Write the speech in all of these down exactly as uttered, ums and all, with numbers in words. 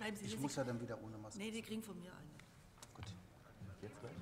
Bleiben Sie Ich hier. muss ja dann wieder ohne Maske. Nee, die kriegen von mir eine. Gut. Jetzt gleich?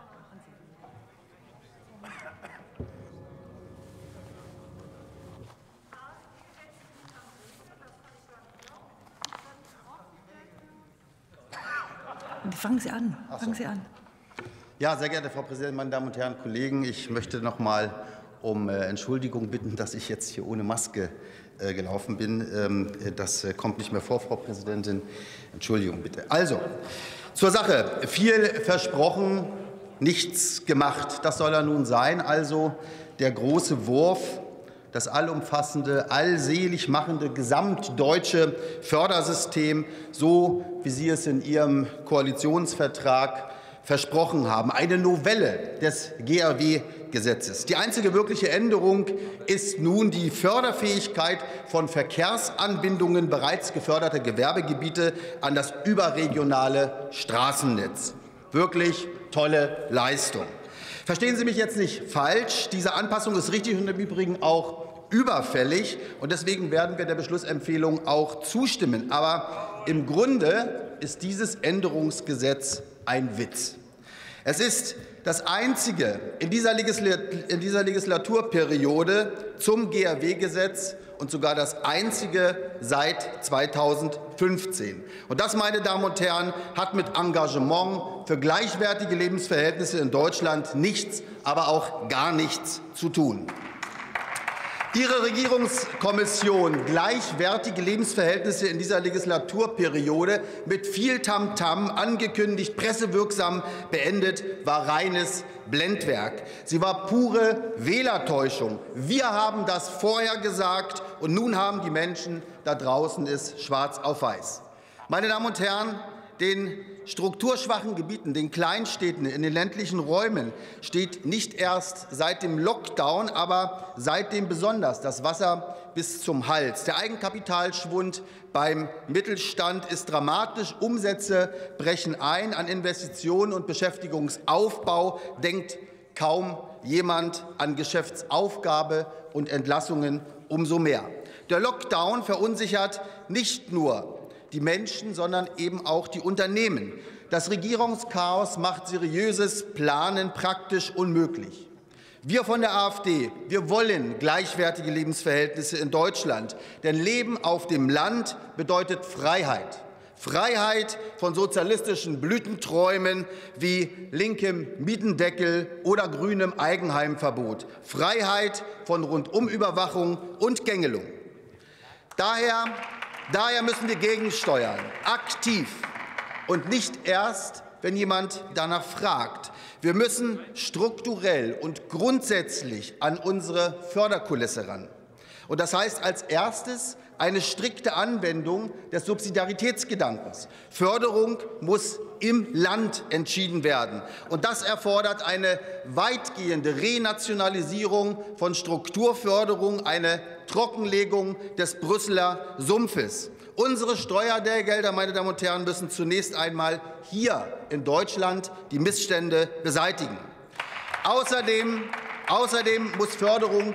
Fangen Sie an. Ach Fangen so. Sie an. Ja, sehr geehrte Frau Präsidentin, meine Damen und Herren Kollegen, ich möchte noch mal um äh, Entschuldigung bitten, dass ich jetzt hier ohne Maske äh, gelaufen bin. Ähm, das äh, kommt nicht mehr vor, Frau Präsidentin. Entschuldigung bitte. Also, zur Sache. Viel versprochen, nichts gemacht. Das soll er nun sein. Also der große Wurf, das allumfassende, allselig machende gesamtdeutsche Fördersystem, so wie Sie es in Ihrem Koalitionsvertrag versprochen haben, eine Novelle des G R W-Gesetzes. Die einzige wirkliche Änderung ist nun die Förderfähigkeit von Verkehrsanbindungen bereits geförderter Gewerbegebiete an das überregionale Straßennetz. Wirklich tolle Leistung. Verstehen Sie mich jetzt nicht falsch. Diese Anpassung ist richtig und im Übrigen auch überfällig. Und deswegen werden wir der Beschlussempfehlung auch zustimmen. Aber im Grunde ist dieses Änderungsgesetz ein Witz. Es ist das einzige in dieser Legislaturperiode zum G R W-Gesetz und sogar das einzige seit zweitausendfünfzehn. Und das, meine Damen und Herren, hat mit Engagement für gleichwertige Lebensverhältnisse in Deutschland nichts, aber auch gar nichts zu tun. Ihre Regierungskommission gleichwertige Lebensverhältnisse in dieser Legislaturperiode mit viel Tamtam angekündigt, pressewirksam beendet, war reines Blendwerk. Sie war pure Wählertäuschung. Wir haben das vorher gesagt, und nun haben die Menschen da draußen es schwarz auf weiß. Meine Damen und Herren, den strukturschwachen Gebieten, den Kleinstädten, in den ländlichen Räumen steht nicht erst seit dem Lockdown, aber seitdem besonders das Wasser bis zum Hals. Der Eigenkapitalschwund beim Mittelstand ist dramatisch. Umsätze brechen ein. An Investitionen und Beschäftigungsaufbau denkt kaum jemand, an Geschäftsaufgabe und Entlassungen umso mehr. Der Lockdown verunsichert nicht nur die Menschen, sondern eben auch die Unternehmen. Das Regierungschaos macht seriöses Planen praktisch unmöglich. Wir von der AfD, wir wollen gleichwertige Lebensverhältnisse in Deutschland. Denn Leben auf dem Land bedeutet Freiheit. Freiheit von sozialistischen Blütenträumen wie linkem Mietendeckel oder grünem Eigenheimverbot. Freiheit von Rundumüberwachung und Gängelung. Daher Daher müssen wir gegensteuern, aktiv und nicht erst, wenn jemand danach fragt. Wir müssen strukturell und grundsätzlich an unsere Förderkulisse ran. Und das heißt als erstes eine strikte Anwendung des Subsidiaritätsgedankens. Förderung muss im Land entschieden werden. Und das erfordert eine weitgehende Renationalisierung von Strukturförderung, eine Trockenlegung des Brüsseler Sumpfes. Unsere Steuergelder, meine Damen und Herren, müssen zunächst einmal hier in Deutschland die Missstände beseitigen. Außerdem, außerdem muss Förderung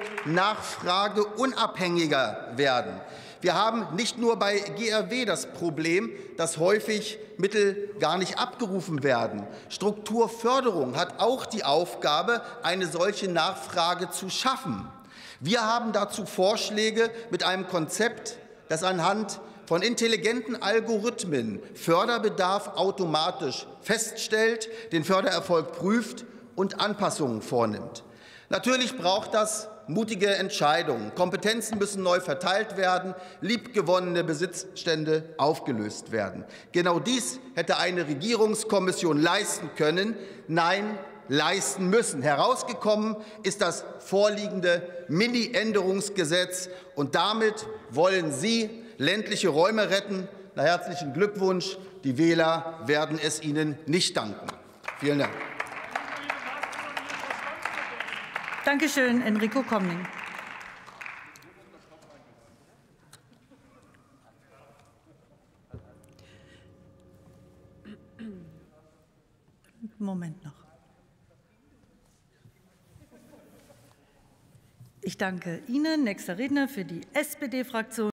nachfrageunabhängiger werden. Wir haben nicht nur bei G R W das Problem, dass häufig Mittel gar nicht abgerufen werden. Strukturförderung hat auch die Aufgabe, eine solche Nachfrage zu schaffen. Wir haben dazu Vorschläge mit einem Konzept, das anhand von intelligenten Algorithmen Förderbedarf automatisch feststellt, den Fördererfolg prüft und Anpassungen vornimmt. Natürlich braucht das mutige Entscheidungen. Kompetenzen müssen neu verteilt werden, liebgewonnene Besitzstände aufgelöst werden. Genau dies hätte eine Regierungskommission leisten können. Nein, leisten müssen. Herausgekommen ist das vorliegende Mini-Änderungsgesetz, und damit wollen Sie ländliche Räume retten. Na, herzlichen Glückwunsch. Die Wähler werden es Ihnen nicht danken. Vielen Dank. Danke schön, Enrico Comning. Moment noch. Ich danke Ihnen. Nächster Redner für die S P D-Fraktion.